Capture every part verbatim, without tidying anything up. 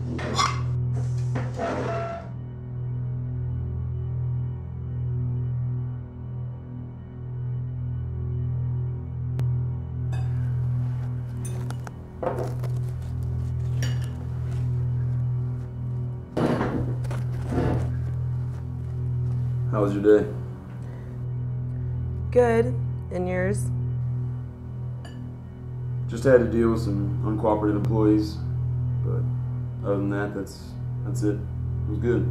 How was your day? Good. And yours? Just had to deal with some uncooperative employees, but other than that, that's that's it. It was good.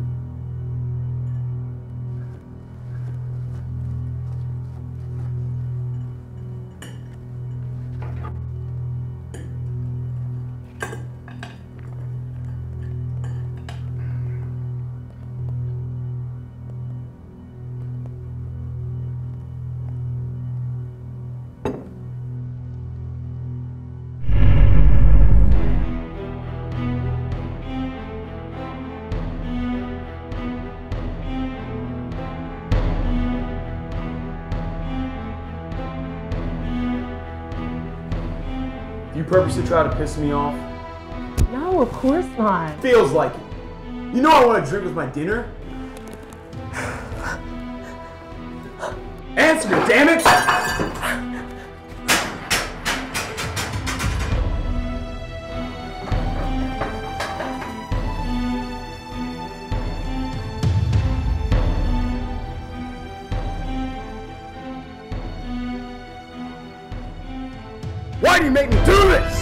You purposely try to piss me off? No, of course not. Feels like it. You know I want to drink with my dinner? Answer me, damn it! Why do you make me do this?